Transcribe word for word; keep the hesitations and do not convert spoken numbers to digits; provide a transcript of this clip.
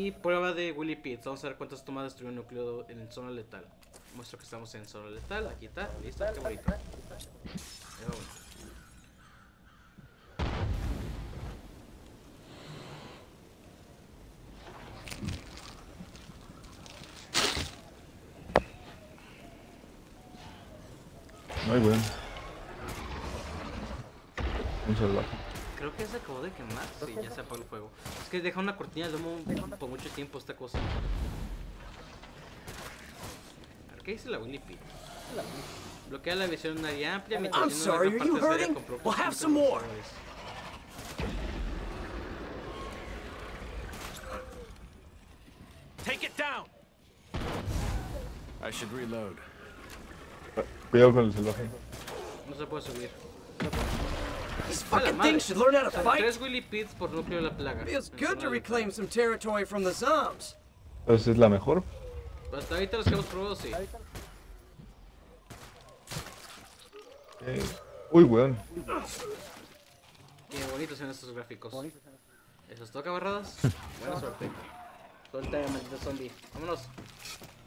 Y prueba de Willy Pitts. Vamos a ver cuántas tomas destruyó un núcleo en zona letal. Muestro que estamos en zona letal. Aquí está. Listo. Qué bonito. Ahí vamos. Muy bueno. Un salvaje. Creo que se acabó de quemar. Sí, ya se apagó el fuego. Es que deja una cortina de humo por mucho tiempo esta cosa. A ver, ¿qué dice la Willy Pitts? Bloquea la visión en un área amplia mientras I'm tiene sorry, una are you gran parte de área hurting? con pocos We'll have puntos some more. bloqueadores. Take it down. I should reload. Cuidado con el salvaje. No se puede subir. These A la fucking madre. things should learn how to Son fight. tres Willy Pitts por núcleo de la plaga. Feels En good zona to letal. reclaim some territory from the zombies. Entonces es la mejor. Hasta ahorita los que hemos probado, sí. Eh, Uy, weón. Qué bonitos son estos gráficos. ¿Eso es todo, camaradas? Buena suerte. Suelta, maldito zombie. Vámonos.